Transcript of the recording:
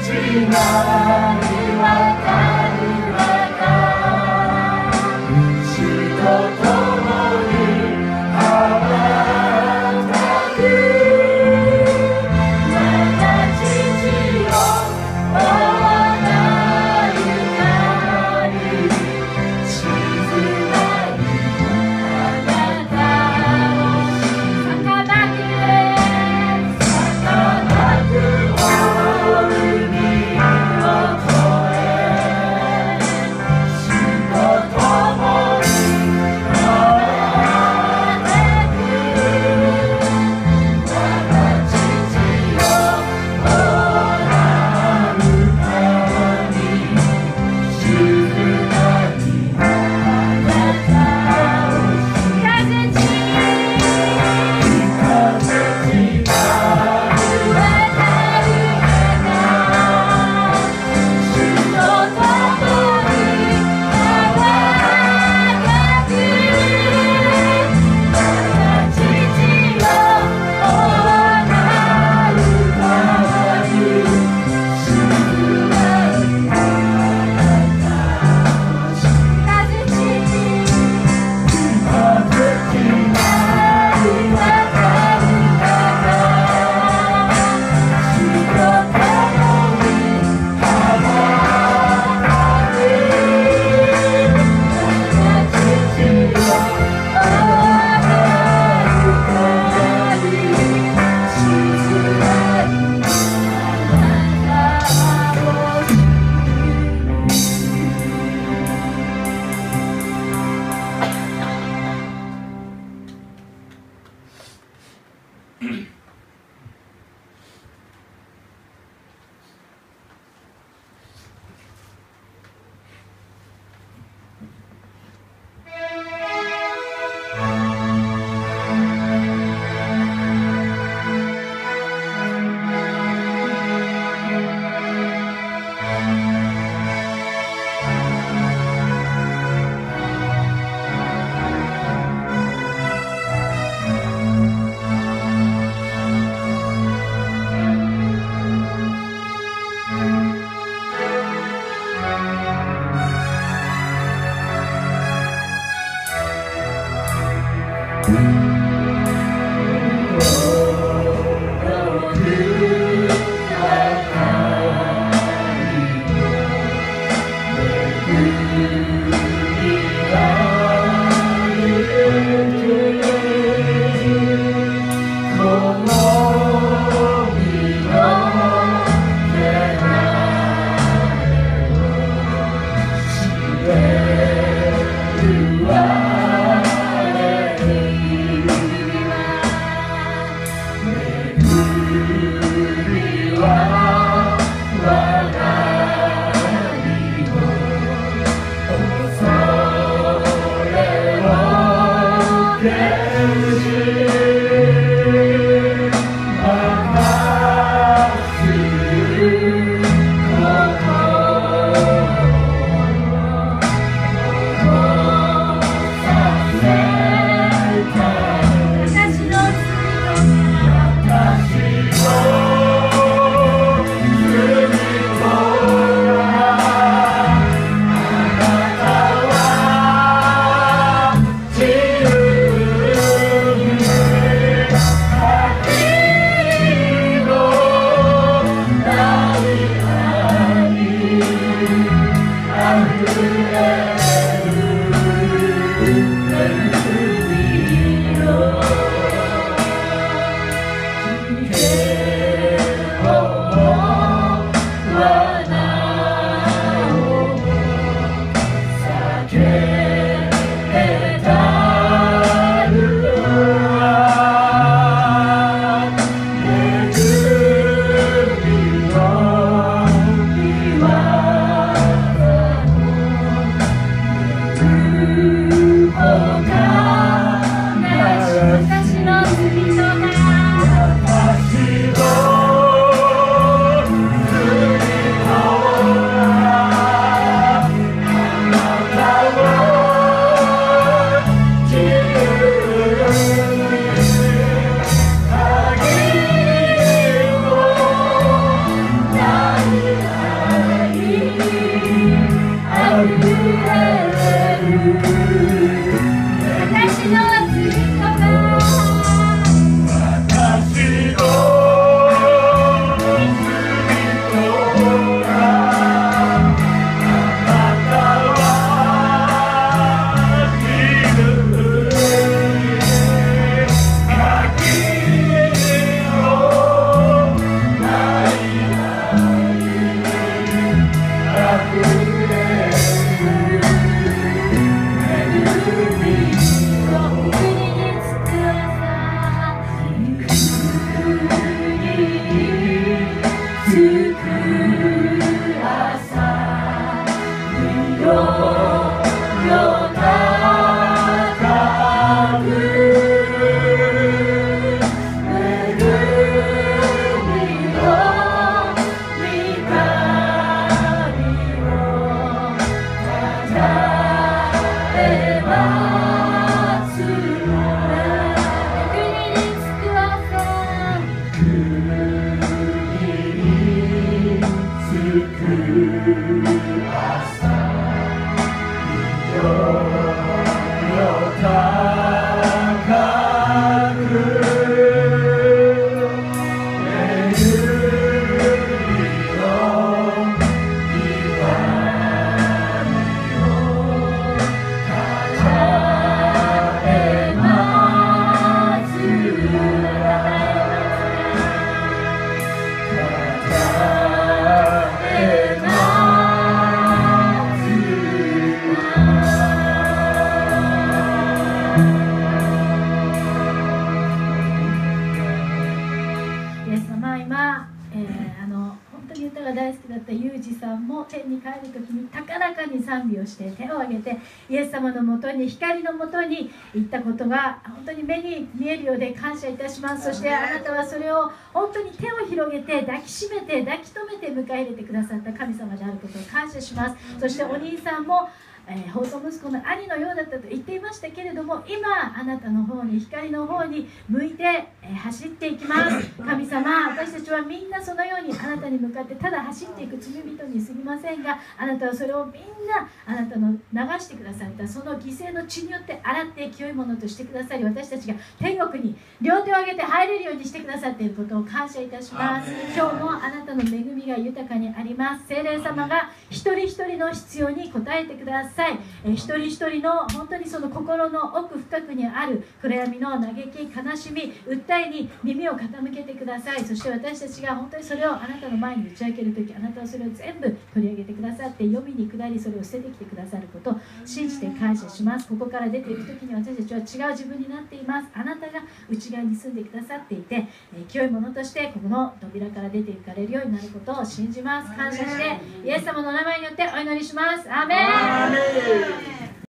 「 天に帰る時に高らかに賛美をして手を挙げてイエス様のもとに光のもとに行ったことが本当に目に見えるようで感謝いたします。そしてあなたはそれを本当に手を広げて抱きしめて抱き留めて迎え入れてくださった神様であることを感謝します。そしてお兄さんも放送息子の兄のようだったと言っていましたけれども、今あなたの方に光の方に向いて走っていきます。神様、私たちはみんなそのようにあなたに向かってただ走っていく罪人に過ぎませんが、あなたはそれをみんなあなたの流してくださったその犠牲の血によって洗って清いものとしてくださり、私たちが天国に両手を挙げて入れるようにしてくださっていることを感謝いたします。今日もあなたの恵みが豊かにあります。聖霊様が一人一人の必要に応えてください。一人一人の本当にその心の奥深くにある暗闇の嘆き、悲しみ、訴えに耳を傾けてください。そして私たちが本当にそれをあなたの前に打ち明けるとき、あなたはそれを全部取り上げてくださって、読みに下りそれを捨ててきてくださることを信じて感謝します。ここから出ていくときに私たちは違う自分になっています。あなたが内側に住んでくださっていて、清いものとしてここの扉から出ていかれるようになることを信じます。感謝してイエス様の名前によってお祈りします。アーメン。